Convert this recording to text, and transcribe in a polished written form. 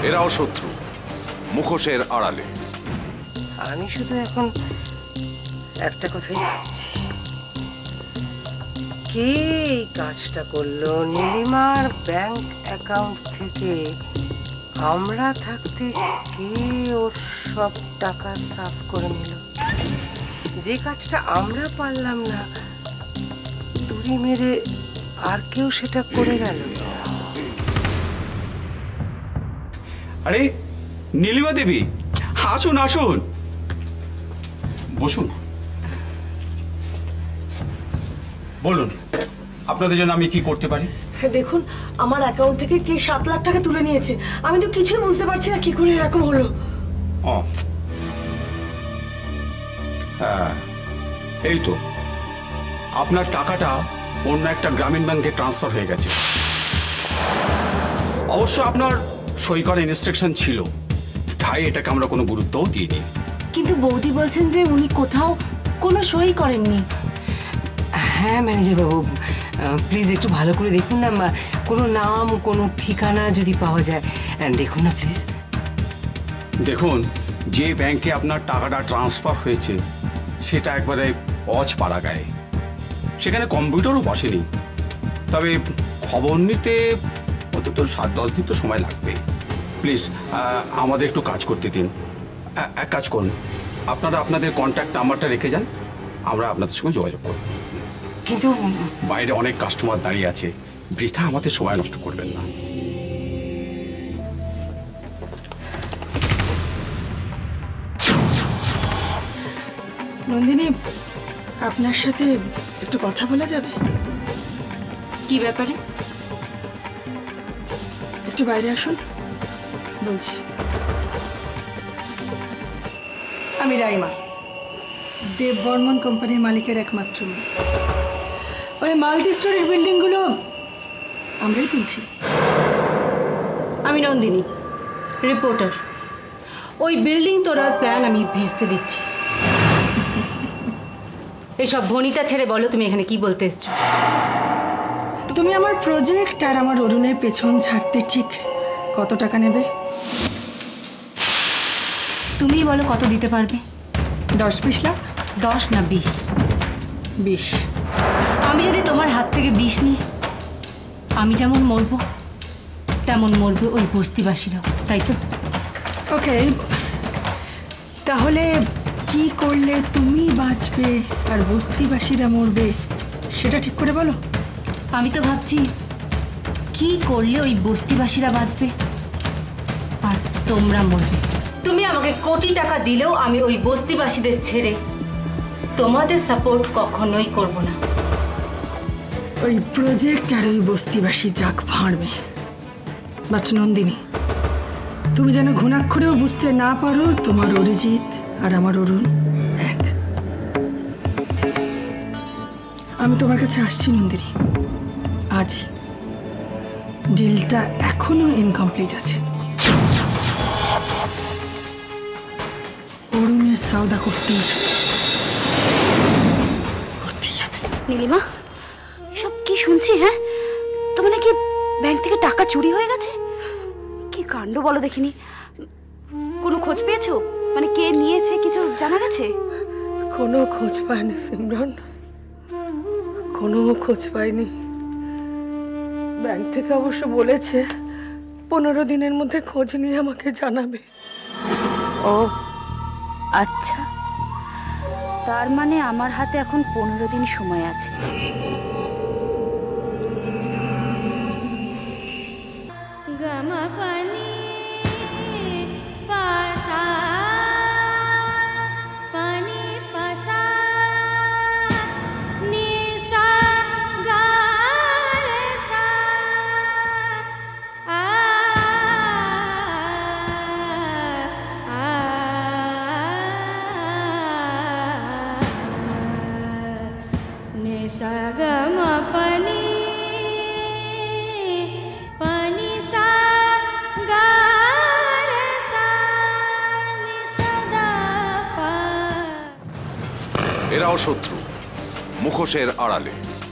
এরাও শত্রু, মুখোশের আড়ালে। আমি শুধু এখন একটা কথাই ভাবছি, কে এই কাজটা করলো? নীলিমার ব্যাংক অ্যাকাউন্ট থেকে আমরা থাকতে কে ওর সব টাকা সাফ করে নিল? যে কাজটা আমরা পারলাম না, তুড়ি মেরে আর কেউ সেটা করে গেল। আরে নীলিমা দেবী, আসুন আসুন, বসুন। বলুন, আপনাদের জন্য আমি কি করতে পারি? দেখুন, আমার অ্যাকাউন্ট থেকে কে 7 লাখ টাকা তুলে নিয়েছে। আমি তো কিছুই বুঝতে পারছি না কি করে এরকম হলো। হ্যাঁ, এই তো আপনার টাকাটা অন্য একটা গ্রামীণ ব্যাংকে ট্রান্সফার হয়ে গেছে। অবশ্য আপনার সই করার ইনস্ট্রাকশন ছিল, তাই এটাকে আমরা কোনো গুরুত্বও দিইনি। কিন্তু বৌদি বলছেন যে উনি কোথাও কোনো সই করেননি। হ্যাঁ ম্যানেজার বাবু, প্লিজ একটু ভালো করে দেখুন না, কোনো নাম কোনো ঠিকানা যদি পাওয়া যায় দেখুন না প্লিজ। দেখুন, যে ব্যাংকে আপনার টাকাটা ট্রান্সফার হয়েছে সেটা একবারে অজপাড়া গায়ে, সেখানে কম্পিউটারও বসেনি। তবে খবর নিতে অন্তত 7-10 দিন তো সময় লাগবে। প্লিজ আমাদের একটু কাজ করতে দিন। এক কাজ করুন, আপনারা আপনাদের কন্ট্যাক্ট নাম্বারটা রেখে যান, আমরা আপনাদের সঙ্গে যোগাযোগ করব। কিন্তু বাইরে অনেক কাস্টমার দাঁড়িয়ে আছে, বৃথা আমাদের সময় নষ্ট করবেন না। নন্দিনী, আপনার সাথে একটু কথা বলা যাবে? কি ব্যাপারে? একটু বাইরে আসুন, বলছি। আমি রাইমা, দেব বর্মন কোম্পানির মালিকের একমাত্র মেয়ে। ওই মাল্টি স্টোরের বিল্ডিংগুলো আমরাই তুলছি। আমি নন্দিনী, রিপোর্টার। ওই বিল্ডিং তোলার প্ল্যান আমি ভেস্তে দিচ্ছি। এসব ভনিতা ছেড়ে বলো, তুমি এখানে কি বলতে এসছো? তুমি আমার প্রজেক্ট আর আমার অরুণের পেছন ছাড়তে ঠিক কত টাকা নেবে? তুমিই বলো কত দিতে পারবে। 10-20 লাখ? 10 না 20? 20। আমি যদি তোমার হাত থেকে 20 নিই, আমি যেমন মরবো তেমন মরবে ওই বস্তিবাসীরাও, তাই তো? ওকে, তাহলে কি করলে তুমি বাঁচবে আর বস্তিবাসীরা মরবে সেটা ঠিক করে বলো। আমি তো ভাবছি কি করলে ওই বস্তিবাসীরা বাঁচবে আর তোমরা মরবে। তুমি আমাকে কোটি টাকা দিলেও আমি ওই বস্তিবাসীদের ছেড়ে তোমাদের সাপোর্ট কখনোই করব না। ওই প্রজেক্ট আর ওই বস্তিবাসী যাক ভাঁড়বে। বাট নন্দিনী, তুমি যেন ঘুণাক্ষরেও বুঝতে না পারো তোমার অরিজিৎ আর আমার অরুণ এক। আমি তোমার কাছে আসছি নন্দিনী, আজই। ডিলটা এখনো ইনকমপ্লিট আছে। অরুণের সওদা করতেই হবে। নীলিমা, সব কি শুনছি? হ্যাঁ, তোমার নাকি ব্যাংক থেকে টাকা চুরি হয়ে গেছে? কি কাণ্ড বলো দেখিনি। কোনো খোঁজ পেয়েছো? মানে কে নিয়েছে কিছু জানা গেছে? কোনো খোঁজ পাইনি সিমরন, কোনো খোঁজ পাইনি। ব্যাংক থেকে অবশ্য বলেছে 15 দিনের মধ্যে খোঁজ নিয়ে আমাকে জানাবে। ও আচ্ছা, তার মানে আমার হাতে এখন 15 দিন সময় আছে। এরাও শত্রু, মুখোশের আড়ালে।